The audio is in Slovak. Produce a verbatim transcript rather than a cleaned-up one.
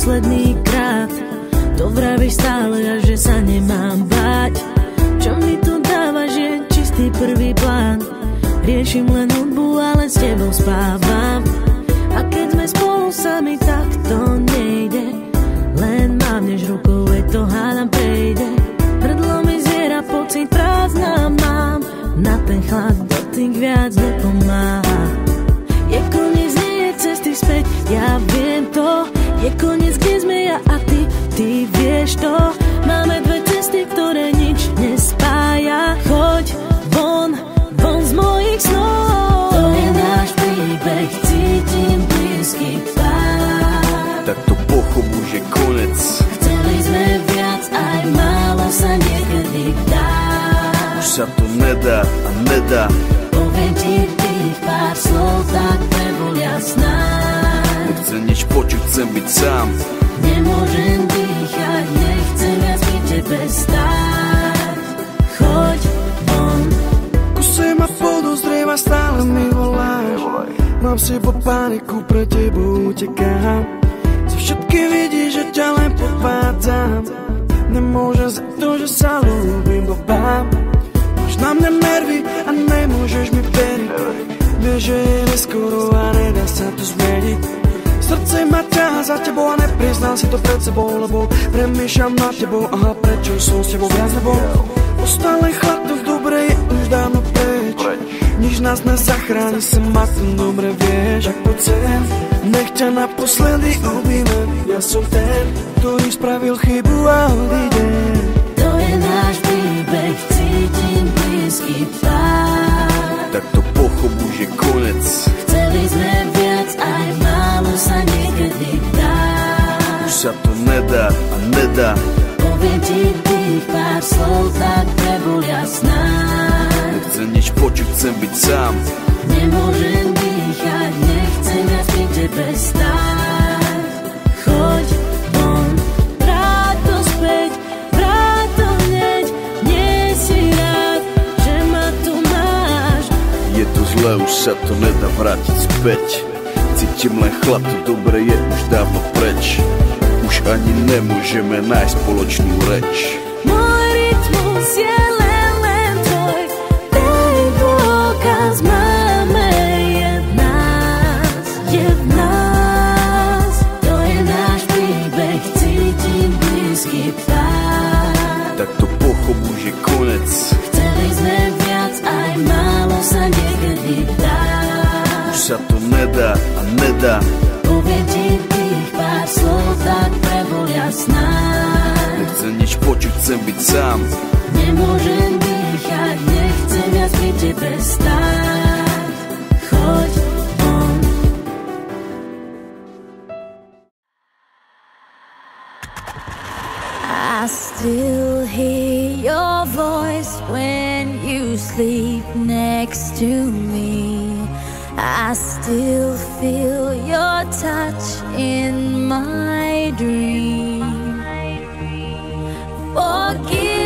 posledný krát. To vravíš stále a že sa nemám báť. Čo mi tu dávaš je čistý prvý plán. Riešim len hudbu, ale s tebou spávam. A keď sme spolu sami, tak to nejde. Len mávneš rukou, veď to hádam prejde. Hrdlo mi zviera, pocit prázdna mám. Na ten chlad dotyk viac nepomáha. Je koniec, nie je cesty späť, ja viem to. Je koniec, kde sme ja a ty, ty vieš to. Máme dve cesty, ktoré nič nespája. Choď von, von z mojich snov. To je náš príbeh, cítim blízky pád. Tak to pochop, už je konec. Chceli sme viac, aj málo sa niekedy dá. Už sa to nedá a nedá. Poviem ti tých pár slov, tak nebol jasná. Nechcem nič počuť, chcem byť sám. Nemôžem dýchať, nechcem viac pri tebe stáť. Choď von. Kuse ma podozrieva, stále mi voláš. Mám si po paniku, pre tebou utekám. Zo všetky vidíš, že ťa len podvádzam. Nemôžem za to, že sa ľúbim, blbám. Máš na mňa nervy a nemôžeš mi veriť. Vieš, že je neskoro a nedá sa to zmeniť. Srdce ma ťaha za tebou a nepriznám si to pred sebou, lebo premýšľam nad tebou, aha, prečo som s tebou viac nebol. Ostal len chlad, to v dobre je už dávno preč. Nič nás nezachráni, sa ma to dobre vieš. Tak poď sem, nech ťa naposledy objímem. Ja som ten, ktorý spravil chybu a odídem. To je náš príbeh, cítim blízky pád. Tak to pochop, už je konec. Chceli sme viac, aj málo sa niekedy dá. Už sa to nedá a nedá. Poviem ti tých pár slov, tak nebol jasná. Nechcem nič počuť, chcem byť sám. Nemôžem dýchať, nechcem viac pri tebe stáť. Choď von, vráť to späť, vráť to hneď. Nie si rád, že ma tu máš. Je to zlé, už sa to nedá vrátiť späť. Cítim len chlad, to dobre je už dávno preč. Už ani nemôžeme nájsť spoločnú reč. Môj rytmus je len, len tvoj. Ten dôkaz máme, je v nás, je v nás. To je náš príbeh, cítim blízky pád. Tak to pochop, už je konec. Chceli sme viac, aj málo sa niekedy dá. Už sa to nedá a nedá. Poviem ti tých pár slov, tak prebol jasná. Nechcem nič počuť, chcem byť sám. Nemôžem dýchať, nechcem viac pri tebe stáť. Choď von. I still hear your voice when you sleep next to me. I still feel your touch in my dream. Forgive